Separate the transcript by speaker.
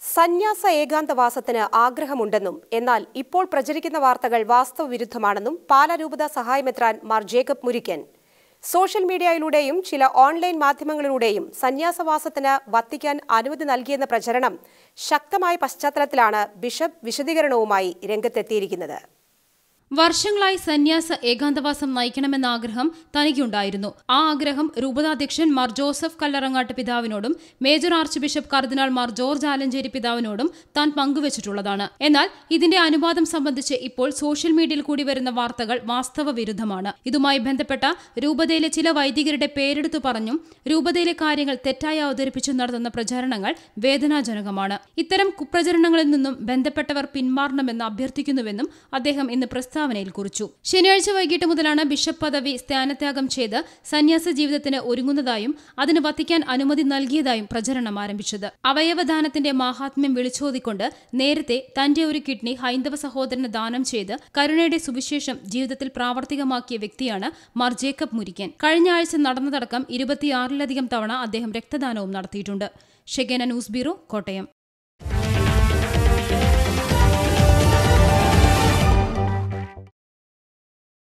Speaker 1: സന്യാസ ഏകാന്തവാസത്തിന് ആഗ്രഹമുണ്ടെന്നും എന്നാൽ ഇപ്പോൾ പ്രചരിക്കുന്ന വാർത്തകൾ വാസ്തവവിരുദ്ധമാണെന്നും പാലാ രൂപത സഹായമെത്രാൻ മാർ ജേക്കബ് മുരിക്കൻ സോഷ്യൽ മീഡിയയിലൂടെയും ചില ഓൺലൈൻ മാധ്യമങ്ങളിലൂടെയും സന്യാസവാസത്തിന് വത്തിക്കാൻ അനുമതി നൽകിയെന്ന പ്രചരണം ശക്തമായ പശ്ചാത്തലത്തിലാണ് ബിഷപ്പ് വിശദീകരണവുമായി രംഗത്തെത്തിയിരിക്കുന്നത്.
Speaker 2: വർഷങ്ങളായി സന്യാസ ഏകാന്തവാസം നയിക്കണമെന്ന ആഗ്രഹം തനിക്കുണ്ടായിരുന്നു. ആ ആഗ്രഹം രൂപതാധ്യക്ഷൻ മാർ ജോസഫ് കല്ലറങ്ങാട്ട് പിതാവിനോടും മേജർ ആർച്ച് ബിഷപ്പ് കർദിനാൾ മാർ ജോർജ് ആലഞ്ചേരി പിതാവിനോടും താൻ പങ്കുവച്ചിട്ടുള്ളതാണ്. എന്നാൽ ഇതിന്റെ അനുവാദം സംബന്ധിച്ച് ഇപ്പോൾ സോഷ്യൽ മീഡിയയിൽ കൂടി വരുന്ന വാർത്തകൾ വാസ്തവ വിരുദ്ധമാണ്. ഇതുമായി ബന്ധപ്പെട്ട രൂപതയിലെ ചില വൈദികരുടെ പേരെടുത്തു പറഞ്ഞും രൂപതയിലെ കാര്യങ്ങൾ തെറ്റായി അവതരിപ്പിച്ചും നടത്തുന്ന പ്രചാരണങ്ങൾ വേദനാജനകമാണ്. ഇത്തരം കുപ്രചരണങ്ങളിൽ നിന്നും ബന്ധപ്പെട്ടവർ പിന്മാറണമെന്ന് അഭ്യർത്ഥിക്കുന്നുവെന്നും അദ്ദേഹം ഇന്ന് പ്രസ്താവനയിൽ കുറിച്ചു. ശനിയാഴ്ച വൈകിട്ട് മുതലാണ് ബിഷപ്പ് പദവി സ്ഥാനത്യാഗം ചെയ്ത് സന്യാസ ജീവിതത്തിന് ഒരുങ്ങുന്നതായും അതിന് വത്തിക്കാൻ അനുമതി നൽകിയതായും പ്രചരണം ആരംഭിച്ചത്. അവയവദാനത്തിന്റെ മാഹാത്മ്യം വിളിച്ചോതിക്കൊണ്ട് നേരത്തെ തന്റെ ഒരു കിഡ്നി ഹൈന്ദവ സഹോദരന് ദാനം ചെയ്ത് കരുണയുടെ സുവിശേഷം ജീവിതത്തിൽ പ്രാവർത്തികമാക്കിയ വ്യക്തിയാണ് മാർ ജേക്കബ് മുരിക്കൻ. കഴിഞ്ഞ ആഴ്ച നടന്നതടക്കം 26-ലധികം തവണ അദ്ദേഹം രക്തദാനവും നടത്തിയിട്ടുണ്ട്. Shekinah news bureau, Kottayam.